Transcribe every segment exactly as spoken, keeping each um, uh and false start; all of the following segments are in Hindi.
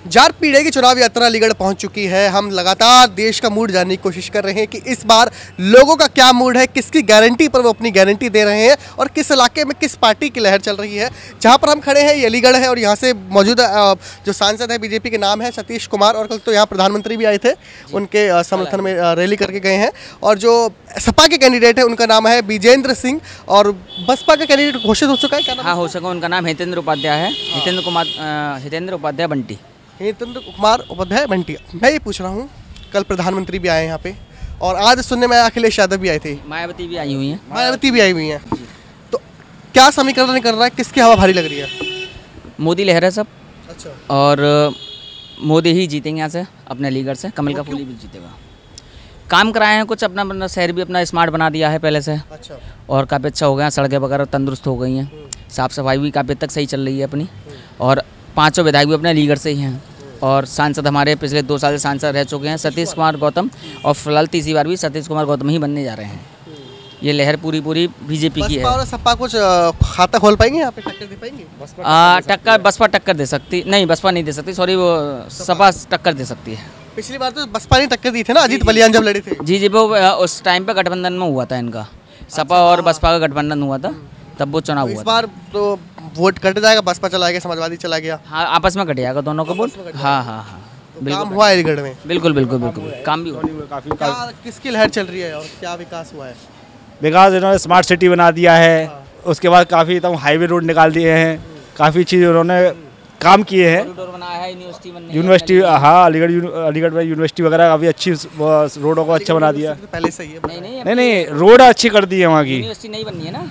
जार पीढ़ी की चुनाव यात्रा अलीगढ़ पहुंच चुकी है। हम लगातार देश का मूड जानने की कोशिश कर रहे हैं कि इस बार लोगों का क्या मूड है, किसकी गारंटी पर वो अपनी गारंटी दे रहे हैं और किस इलाके में किस पार्टी की लहर चल रही है। जहां पर हम खड़े हैं ये अलीगढ़ है और यहाँ से मौजूदा जो सांसद है बीजेपी के नाम है सतीश कुमार, और कल तो यहाँ प्रधानमंत्री भी आए थे, उनके समर्थन में रैली करके गए हैं। और जो सपा के कैंडिडेट है उनका नाम है विजेंद्र सिंह, और बसपा का कैंडिडेट घोषित हो चुका है। क्या नाम? हाँ, हो सका। उनका नाम हितेंद्र उपाध्याय है। हितेंद्र कुमार हितेंद्र उपाध्याय बंटी हितेंद्र कुमार उपाध्याय बंटी। मैं ये पूछ रहा हूँ, कल प्रधानमंत्री भी आए यहाँ पे और आज सुनने में अखिलेश यादव भी आए थे, मायावती भी आई हुई हैं मायावती भी आई हुई हैं, तो क्या समीकरण कर रहा है, किसकी हवा भारी लग रही है? मोदी लहर है सब। अच्छा। और मोदी ही जीतेंगे यहाँ से, अपने अलीगढ़ से। कमल का फूल भी जीतेगा। काम कराए हैं कुछ, अपना अपना शहर भी अपना स्मार्ट बना दिया है पहले से। अच्छा। और काफ़ी अच्छा हो गया, सड़कें वगैरह तंदुरुस्त हो गई हैं, साफ़ सफाई भी काफ़ी तक सही चल रही है अपनी। और पाँचों विधायक भी अपने अलीगढ़ से ही हैं। और सांसद हमारे पिछले दो साल से सांसद रह चुके हैं सतीश कुमार गौतम, और फिलहाल तीसरी बार भी सतीश कुमार गौतम ही बनने जा रहे हैं। ये लहर पूरी पूरी बीजेपी की है। और सपा कुछ खाता खोल पाएंगे यहाँ पे, टक्कर दे पाएंगे? टक्कर बसपा टक्कर दे सकती नहीं, बसपा नहीं दे सकती, सॉरी, वो सपा टक्कर दे सकती है। पिछली बार तो बसपा ने टक्कर दी थी ना, अजीत बलियान जब लड़े थे। जी जी, वो उस टाइम पे गठबंधन में हुआ था इनका, सपा और बसपा का गठबंधन हुआ था, तब वो चुनाव हुआ। इस बार तो वोट कट जाएगा, बसपा चला गया, समाजवादी चला गया। हाँ, आपस में कट जाएगा दोनों का वोट। हाँ हाँ हाँ, काम हुआ है अलीगढ़ में? बिल्कुल बिल्कुल बिल्कुल, काम भी हुआ। काफी किसकी लहर चल रही है और क्या विकास हुआ है? विकास इन्होंने स्मार्ट सिटी बना दिया है, उसके बाद काफ़ी एकदम हाईवे रोड निकाल दिए हैं, काफ़ी चीज़ उन्होंने काम किए हैं। यूनिवर्सिटी, हाँ, अलीगढ़ अलीगढ़ में यूनिवर्सिटी वगैरह काफ़ी अच्छी रोडों को अच्छा बना दिया। पहले से ही है? नहीं नहीं, रोड अच्छी कर दी है वहाँ की। यूनिवर्सिटी नहीं बननी है ना?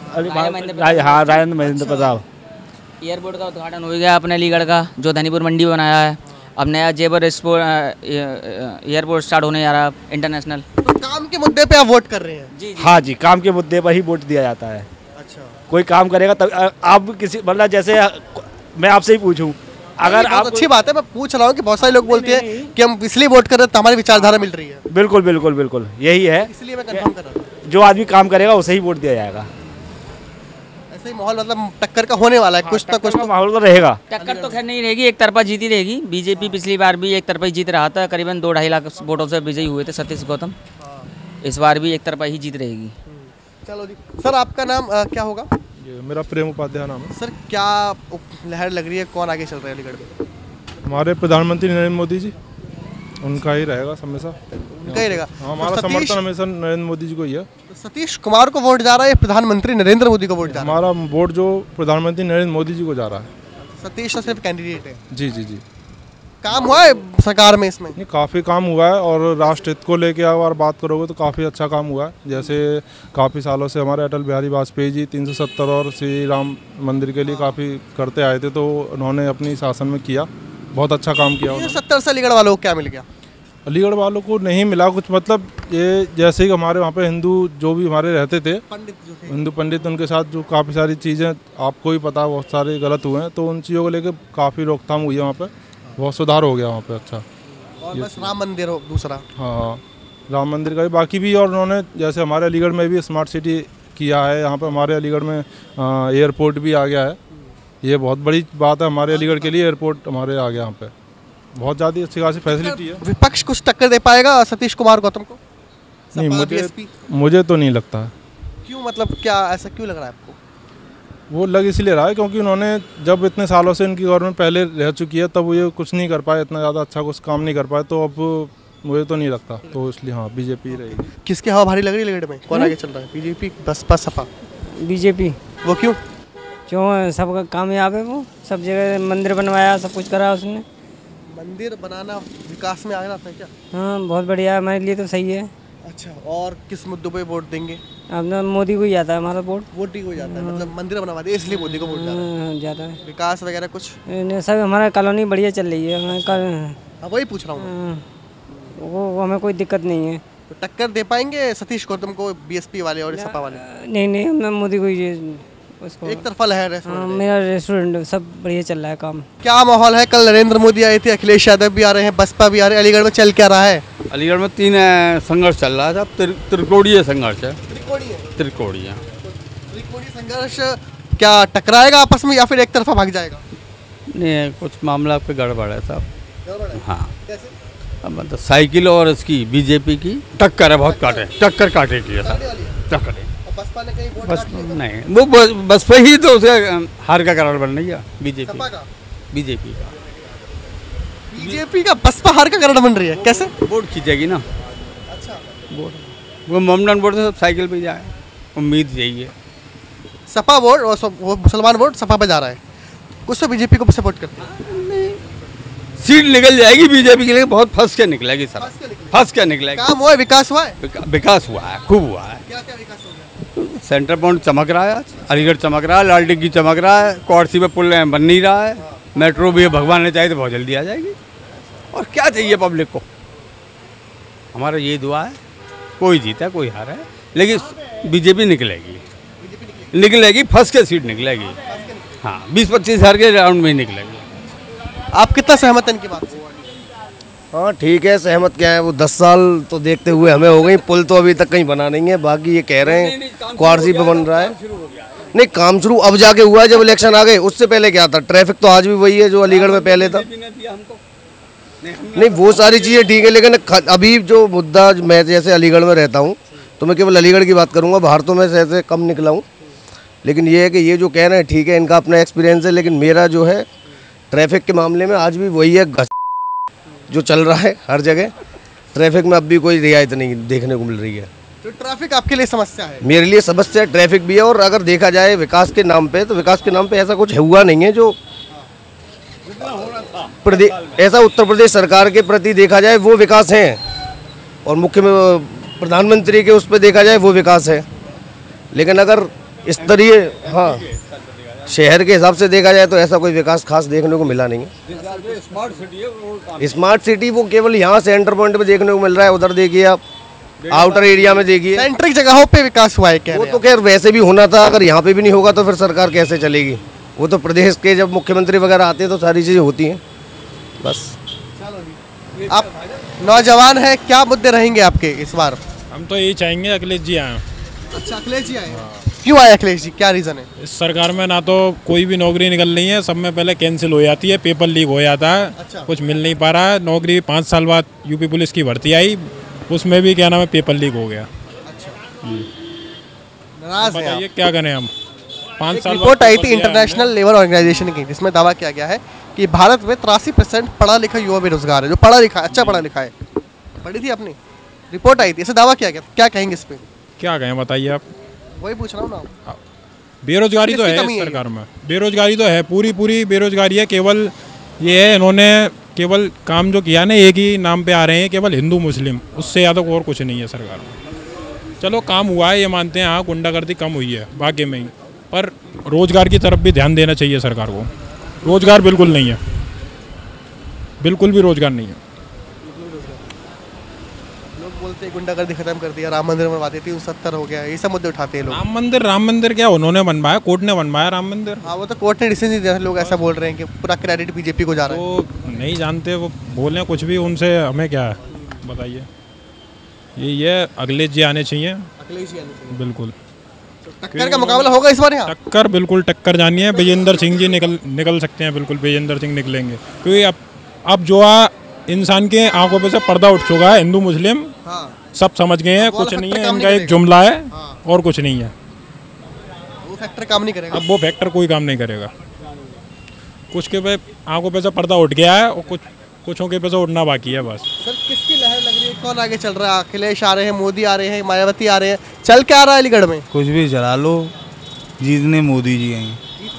हाँ, राजेंद्र महेंद्र प्रताप। एयरपोर्ट का उद्घाटन हो गया अपने अलीगढ़ का, जो धनीपुर मंडी में बनाया है। अब नया जेबर एयरपोर्ट स्टार्ट होने जा रहा है, इंटरनेशनल। तो काम के मुद्दे पे आप वोट कर रहे हैं? जी, जी। हाँ जी, काम के मुद्दे पर ही वोट दिया जाता है। अच्छा। कोई काम करेगा तब आप किसी, मतलब जैसे मैं आपसे ही पूछूं, अगर आप, अच्छी बात है, मैं पूछ रहा हूँ कि बहुत सारे लोग बोलते हैं कि हम इसलिए वोट कर रहे हैं तो हमारी विचारधारा मिल रही है। बिल्कुल बिल्कुल बिल्कुल, यही है, इसलिए मैं कंफर्म कर रहा हूँ। जो आदमी काम करेगा उसे ही वोट दिया जाएगा। ऐसे ही माहौल मतलब टक्कर का होने वाला है। हाँ, कुछ ना कुछ तो माहौल तो रहेगा। टक्कर तो खैर नहीं रहेगी, एक तरफा जीती रहेगी। बीजेपी पिछली बार भी एक तरफा ही जीत रहा था, करीबन दो ढाई लाख वोटों से विजयी हुए थे सतीश गौतम। इस बार भी एक तरफा ही जीत रहेगी। चलो जी। सर, आपका नाम आ, क्या होगा? मेरा प्रेम उपाध्याय नाम है। सर, क्या लहर लग रही है, कौन आगे चल रहा है अलीगढ़ में? हमारे प्रधानमंत्री नरेंद्र मोदी जी, उनका ही रहेगा हमेशा। उनका ही रहेगा। हमारा तो समर्थन हमेशा नरेंद्र मोदी जी को ही है। तो सतीश कुमार को वोट जा रहा है या प्रधानमंत्री नरेंद्र मोदी को वोट जा रहा है? हमारा वोट जो प्रधानमंत्री नरेंद्र मोदी जी को जा रहा है। सतीश तो सिर्फ कैंडिडेट है। जी जी जी। काम हुआ है सरकार में इसमें? नहीं, काफ़ी काम हुआ है, और राष्ट्र हित को लेके अगर बात करोगे तो काफ़ी अच्छा काम हुआ है। जैसे काफ़ी सालों से हमारे अटल बिहारी वाजपेयी जी तीन सौ सत्तर और श्री राम मंदिर के लिए काफ़ी करते आए थे, तो उन्होंने अपनी शासन में किया, बहुत अच्छा काम किया। तीन सौ सत्तर से अलीगढ़ वालों को क्या मिल गया? अलीगढ़ वालों को नहीं मिला कुछ, मतलब ये जैसे ही हमारे वहाँ पे हिंदू जो भी हमारे रहते थे, पंडित जो थे, हिंदू पंडित, उनके साथ जो काफ़ी सारी चीज़ें आपको ही पता बहुत सारे गलत हुए हैं, तो उन चीज़ों को लेकर काफ़ी रोकथाम हुई है वहाँ पे, बहुत सुधार हो गया वहाँ पे। अच्छा। और बस राम मंदिर हो दूसरा। हाँ हाँ, राम मंदिर का भी, बाकी भी, और उन्होंने जैसे हमारे अलीगढ़ में भी स्मार्ट सिटी किया है। यहाँ पे हमारे अलीगढ़ में एयरपोर्ट भी आ गया है, ये बहुत बड़ी बात है हमारे अलीगढ़ के लिए। एयरपोर्ट हमारे आ गया यहाँ पे, बहुत ज़्यादा अच्छी खासी फैसिलिटी है। विपक्ष कुछ टक्कर दे पाएगा सतीश कुमार गौतम को? नहीं, मुझे मुझे तो नहीं लगता है। क्यों, मतलब क्या ऐसा क्यों लग रहा है आपको? वो लग इसलिए रहा है क्योंकि उन्होंने जब इतने सालों से इनकी गवर्नमेंट पहले रह चुकी है, तब वो ये कुछ नहीं कर पाए, इतना ज़्यादा अच्छा कुछ काम नहीं कर पाए, तो अब मुझे तो नहीं लगता, तो इसलिए हाँ, बीजेपी रहेगी। किसकी हवा भारी लग रही है अलीगढ़ में, कौन आगे चल रहा है? बीजेपी, बसपा, सपा? बीजेपी। वो क्यों? क्यों, सबका कामयाब है, वो सब जगह मंदिर बनवाया, सब कुछ करा उसने। मंदिर बनाना विकास में आ रहा था क्या? हाँ, बहुत बढ़िया है, हमारे लिए तो सही है। अच्छा, और किस मुद्दों पे वोट देंगे? अब ना मोदी को ही जाता है हमारा वोट। वोट ही को जाता है, मतलब मंदिर बनवा दिए इसलिए मोदी को वोट जा रहा है। जाता है। विकास वगैरह कुछ सब हमारा कॉलोनी बढ़िया चल रही है, हमें हाँ, वही पूछ रहा हूँ। वो, वो हमें कोई दिक्कत नहीं है। तो टक्कर दे पाएंगे सतीश गौतम को बीएसपी वाले और सपा वाले? नहीं नहीं, हम मोदी को ही, उसको एक तरफा लहर है। हाँ, मेरा रेस्टोरेंट सब बढ़िया चल रहा है काम। क्या माहौल है? कल नरेंद्र मोदी आए थे, अखिलेश यादव भी आ रहे हैं, बसपा भी आ रहे हैं, अलीगढ़ में चल क्या रहा है? अलीगढ़ में तीन संघर्ष चल रहा है, सब तिर, त्रिकोणीय संघर्ष है। त्रिकोणीय त्रिकोणीय त्रिकोणीय संघर्ष क्या टकराएगा आपस में या फिर एक तरफा भाग जाएगा? नहीं, कुछ मामला पे गड़बड़ है साहब। गड़बड़ है? हाँ, कैसे? अब मतलब साइकिल और इसकी बीजेपी की टक्कर है, बहुत काटे, टक्कर काटेगी है साहब, टक्कर है। और बसपा ने कहीं वोट बस काट लिए? नहीं, वो बस बस पे ही तो उसे हार का कारण बन रही है बीजेपी सपा का? बीजेपी का बीजेपी का बसपा हार का कारण बन रही है, कैसे? वोट खींचेगी ना, अच्छा, वोट वो ममनन वोट से सब साइकिल पे जाए, उम्मीद यही है। सपा वोट और सब- वो मुसलमान वोट सपा पे जा रहा है, कुछ तो बीजेपी को सपोर्ट करते हैं। सीट निकल जाएगी बीजेपी के लिए, बहुत फंस के निकलेगी सर, फंस के निकलेगी। फंस के निकलेगी। काम हुआ है, विकास हुआ है? विका- विकास हुआ है, खूब हुआ है। क्या क्या विकास हो गया? सेंटर पॉइंट चमक रहा है आज, अलीगढ़ चमक रहा है, लाल डिग्गी चमक रहा है, कोर्सी पे पुल बन नहीं रहा है, मेट्रो भी भगवान ने चाहे तो बहुत जल्दी आ जाएगी। और क्या चाहिए पब्लिक को? हमारा ये दुआ है, कोई जीता कोई हारा है, लेकिन बीजेपी निकलेगी, निकलेगी, फंस के सीट निकलेगी। हाँ, बीस पच्चीस हजार के राउंड में ही निकलेगी। आप कितना सहमत हैं इनकी बात से? हाँ ठीक है, सहमत क्या है, वो दस साल तो देखते हुए हमें हो गई, पुल तो अभी तक कहीं बना नहीं है, बाकी ये कह रहे हैं क्वारसी पे बन रहा है। नहीं, काम शुरू अब जाके हुआ है, जब इलेक्शन आ गए, उससे पहले क्या था? ट्रैफिक तो आज भी वही है जो अलीगढ़ में पहले था। नहीं, वो सारी चीज़ें ठीक है, लेकिन ख- अभी जो मुद्दा, मैं जैसे अलीगढ़ में रहता हूँ तो मैं केवल अलीगढ़ की बात करूँगा, बाहर तो मैं ऐसे कम निकला हूँ, लेकिन ये है कि ये जो कह रहे हैं ठीक है, इनका अपना एक्सपीरियंस है, लेकिन मेरा जो है ट्रैफिक के मामले में आज भी वही है, घस जो चल रहा है हर जगह। ट्रैफिक में अब भी कोई रियायत नहीं देखने को मिल रही है। तो ट्रैफिक आपके लिए समस्या है? मेरे लिए समस्या ट्रैफिक भी है, और अगर देखा जाए विकास के नाम पे, तो विकास के नाम पे ऐसा कुछ हुआ नहीं है जो प्रदेश, ऐसा उत्तर प्रदेश सरकार के प्रति देखा जाए वो विकास है, और मुख्य प्रधानमंत्री के उस पर देखा जाए वो विकास है, लेकिन अगर स्तरीय, हाँ, शहर के हिसाब से देखा जाए तो ऐसा कोई विकास खास देखने को मिला नहीं है। स्मार्ट सिटी वो केवल यहाँ सेंटर पॉइंट पे देखने को मिल रहा है, उधर देखिए आप, आउटर एरिया में देखिए। सेंट्रिक जगहों पे विकास हुआ है, कह वो रहे तो हैं खैर वैसे भी होना था, अगर यहाँ पे भी नहीं होगा तो फिर सरकार कैसे चलेगी? वो तो प्रदेश के जब मुख्यमंत्री वगैरह आते हैं तो सारी चीज़ें होती हैं, बस। आप। आप नौजवान है, क्या मुद्दे रहेंगे आपके इस बार? हम तो यही चाहेंगे अखिलेश जी आए। अच्छा, अखिलेश जी आए? क्यों आए अखिलेश जी, क्या रीजन है? इस सरकार में ना तो कोई भी नौकरी निकल रही है, सब में पहले कैंसिल हो जाती है, पेपर लीक हो जाता है, अच्छा। कुछ मिल नहीं पा रहा है। नौकरी पाँच साल बाद यूपी पुलिस की भर्ती आई, उसमें भी क्या नाम है, पेपर लीक हो गया। नाराज हैं आप? बताइए क्या करें हम? पाँच एक साल रिपोर्ट आई थी इंटरनेशनल लेबर ऑर्गेनाइजेशन की, जिसमें दावा किया गया है कि भारत में तिरासी परसेंट पढ़ा लिखा युवा बेरोजगार है, जो पढ़ा लिखा है, अच्छा पढ़ा लिखा है। पढ़ी थी आपने? रिपोर्ट आई थी, ऐसे दावा किया गया, क्या कहेंगे इस पे? क्या कहें बताइए आप? वही पूछ रहा हूँ ना। बेरोजगारी तो किसकी है कमी इस है? सरकार में, बेरोजगारी तो है, पूरी पूरी बेरोजगारी है। केवल ये है, इन्होंने केवल काम जो किया ना, एक ही नाम पे आ रहे हैं, केवल हिंदू मुस्लिम, उससे ज़्यादा और कुछ नहीं है सरकार में। चलो काम हुआ है ये मानते हैं, हाँ गुंडागर्दी कम हुई है बाकी में ही, पर रोजगार की तरफ भी ध्यान देना चाहिए सरकार को। रोजगार बिल्कुल नहीं है, बिल्कुल भी रोजगार नहीं है। लोग बोलते हैं गुंडागर्दी खत्म कर दिया, राम मंदिर बनवा देती, सत्तर हो गया, ये सब मुद्दे उठाते हैं लोग। राम मंदिर, राम मंदिर क्या उन्होंने बनवाया? कोर्ट ने बनवाया राम मंदिर। हाँ, वो तो कोर्ट ने डिसीजन दिया, लोग ऐसा बोल रहे हैं कि पूरा क्रेडिट बीजेपी को जा रहा है। तो नहीं जानते, वो बोलें कुछ भी, उनसे हमें क्या है बताइए। ये ये अखिलेश जी आने चाहिए, अखिलेश जी आने चाहिए। बिल्कुल। टक्कर का मुकाबला होगा इस बार यहाँ? टक्कर, बिल्कुल टक्कर जानी है। विजेंद्र सिंह जी निकल निकल सकते हैं, बिल्कुल विजेंद्र सिंह निकलेंगे, क्योंकि अब अब जो आ इंसान के आंखों पे से पर्दा उठ चुका है, हिंदू मुस्लिम हाँ, सब समझ गए हैं, वो वाला कुछ नहीं फैक्टर है, काम इनका नहीं एक जुमला है हाँ। और कुछ नहीं है। वो फैक्टर काम नहीं करेगा। अब वो फैक्टर कोई काम नहीं करेगा, कुछ के पे आंखों पे से पर्दा उठ गया है और कुछ कुछों के पे से उठना बाकी है बस। सर, किसकी लहर लग रही है, कौन आगे चल रहा है? अखिलेश आ रहे हैं, मोदी आ रहे हैं, मायावती आ रहे हैं, चल क्या आ रहा है अलीगढ़ में? कुछ भी चला लो, जीतने मोदी जी हैं।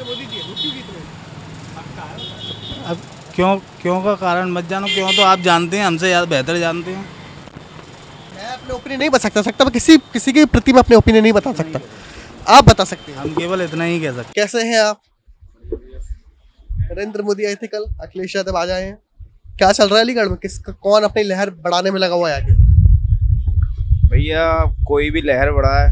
अब क्यों क्यों का कारण मत जानो, क्यों तो आप जानते हैं, हमसे ज़्यादा बेहतर जानते हैं। मैं अपने ओपिनियन नहीं बता सकता सकता मैं किसी किसी के प्रति में अपने ओपिनियन नहीं बता सकता, आप बता सकते हैं। हम केवल इतना ही कह सकते कैसे हैं आप? नरेंद्र मोदी आए थे कल, अखिलेश यादव आ जाए हैं, क्या चल रहा है अलीगढ़ में? किस कौन अपनी लहर बढ़ाने में लगा हुआ है आगे? भैया कोई भी लहर बढ़ाए,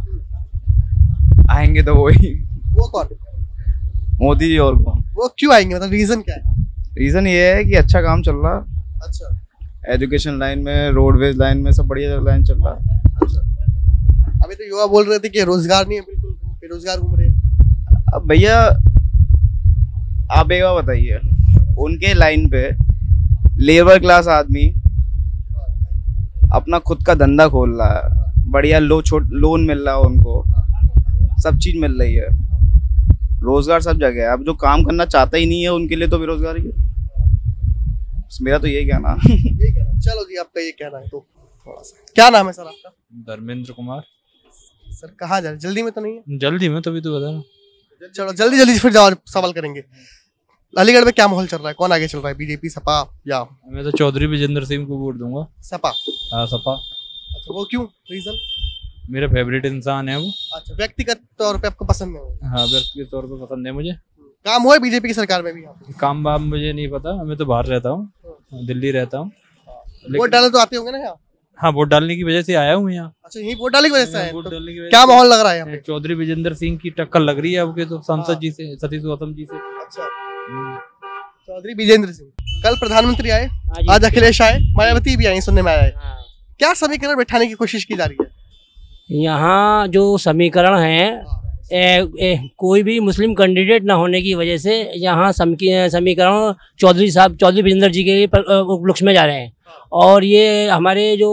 आएंगे तो वही वो कौन? मोदी जी। और कौन? वो क्यों आएंगे, मतलब रीजन क्या है? रीजन ये है कि अच्छा काम चल रहा है, अच्छा एजुकेशन लाइन में, रोडवेज लाइन में, सब बढ़िया लाइन चल रहा है। अच्छा, अभी तो युवा बोल रहे थे कि रोजगार नहीं है, बिल्कुल बेरोजगार घूम रहे हैं। अब भैया आप एक बार बताइए, उनके लाइन पे लेबर क्लास आदमी अपना खुद का धंधा खोल रहा है, बढ़िया लो छोट लोन मिल रहा है उनको, सब चीज मिल रही है, रोजगार सब जगह है। अब जो काम करना चाहता ही नहीं है उनके लिए तो बेरोजगारी है। मेरा तो यही कहना। चलो जी, आपका ये कहना है तो थोड़ा सा। क्या नाम है सर आपका? धर्मेंद्र कुमार। सर कहाँ जा रहे, जल्दी में तो नहीं है? जल्दी में, तभी तो बता रहा। चलो जल्दी जल्दी फिर जवाब सवाल करेंगे। अलीगढ़ में क्या माहौल चल रहा है, कौन आगे चल रहा है, बीजेपी सपा या? मैं तो चौधरी विजेंद्र सिंह को वोट दूंगा। सपा? हाँ सपा। अच्छा, वो क्यों, रीजन? मेरा फेवरेट इंसान है वो। अच्छा, व्यक्तिगत तौर पे आपको पसंद है वो? हाँ, व्यक्तिगत तौर पे पसंद है मुझे। काम हुआ है बीजेपी की सरकार में भी? काम वाम मुझे नहीं पता, मैं तो बाहर रहता हूँ, दिल्ली रहता हूँ। वोट डालने तो आते होंगे ना यहाँ? हाँ, वोट डालने की वजह से आया हूँ यहाँ। अच्छा, यही वोट डालने की वजह से आए? वोट तो डालने की वजह क्या माहौल लग रहा है यहाँ पे? चौधरी विजेंद्र सिंह की टक्कर लग रही है अब के तो सांसद जी से, सतीश गौतम जी से। अच्छा, चौधरी विजेंद्र सिंह। कल प्रधानमंत्री आए, आज अखिलेश आए, मायावती भी आई, सुनने में आया है। क्या समीकरण बैठाने की कोशिश की जा रही है? यहाँ जो समीकरण है, ए, ए, कोई भी मुस्लिम कैंडिडेट ना होने की वजह से यहाँ समीकरण चौधरी साहब, चौधरी विजेंद्र जी के उपलक्ष्य में जा रहे हैं। और ये हमारे जो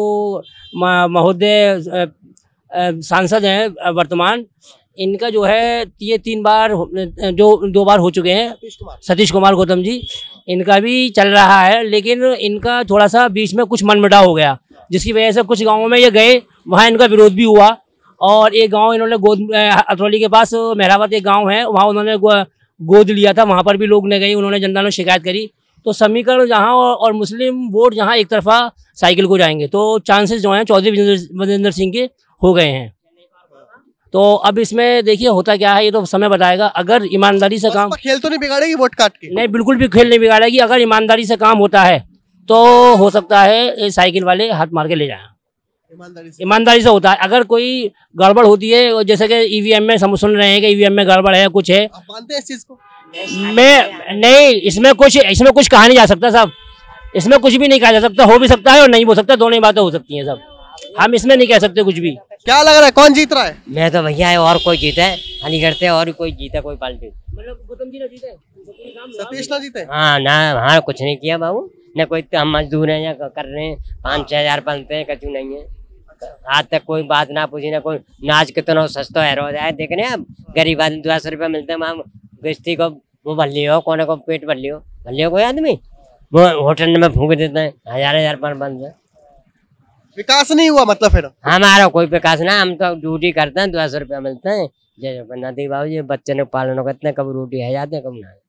महोदय सांसद हैं वर्तमान, इनका जो है ये तीन बार जो दो बार हो चुके हैं, सतीश कुमार गौतम जी, इनका भी चल रहा है, लेकिन इनका थोड़ा सा बीच में कुछ मनमुटाव हो गया, जिसकी वजह से कुछ गाँवों में ये गए, वहाँ इनका विरोध भी हुआ। और एक गांव इन्होंने गोद, अतरौली के पास मेहराबाद एक गांव है, वहाँ उन्होंने गोद लिया था, वहाँ पर भी लोग ने गए, उन्होंने जनता ने शिकायत करी। तो समीकरण जहाँ और, और मुस्लिम वोट जहाँ एक तरफा साइकिल को जाएंगे, तो चांसेस जो हैं चौधरी विजेंद्र सिंह के हो गए हैं। तो अब इसमें देखिए होता क्या है, ये तो समय बताएगा। अगर ईमानदारी से काम, खेल तो नहीं बिगाड़ेगी वोट काट के? नहीं, बिल्कुल भी खेल नहीं बिगाड़ेगी। अगर ईमानदारी से काम होता है तो हो सकता है साइकिल वाले हाथ मार के ले जाए। ईमानदारी से ईमानदारी से होता है। अगर कोई गड़बड़ होती है, जैसे कि ईवीएम में हम सुन रहे हैं कि ईवीएम में गड़बड़ है, कुछ है, आप मानते हैं इस चीज को? मैं नहीं, इसमें कुछ इसमें कुछ कहा नहीं जा सकता साहब, इसमें कुछ भी नहीं कहा जा सकता। हो भी सकता है और नहीं हो सकता, दोनों ही बातें हो सकती हैं सब, हम इसमें नहीं कह सकते कुछ भी। क्या लग रहा है, कौन जीत रहा है? मैं तो भैया है और कोई जीता है अलीगढ़ से, और कोई जीता कोई पार्टी, मतलब गौतम जी ना जीते, सतीश ना जीते? हाँ ना, हाँ कुछ नहीं किया बाबू न, कोई तो हम मजदूर हैं या कर रहे हैं, पाँच छह हजार बनते हैं, कचू नहीं है। आज तक कोई बात ना पूछी, ना कोई नाच कितना सस्ता है रोज आए देख रहे हैं। अब गरीब आदमी दो सौ रुपया मिलते हैं, वहाँ गश्ती को वो भर लियो, कोने को पेट भर लियो, भर लियो कोई आदमी, वो होटल में फूंक देते हैं, हजार हजार पर बंद है। विकास नहीं हुआ मतलब फिर? हमारा कोई विकास ना, हम तो ड्यूटी करते हैं, दो सौ रुपया मिलते हैं, जय जगन्नाथ बाबू जी, बच्चे ने पालन करते हैं, कब रोटी है जाते हैं कब ना।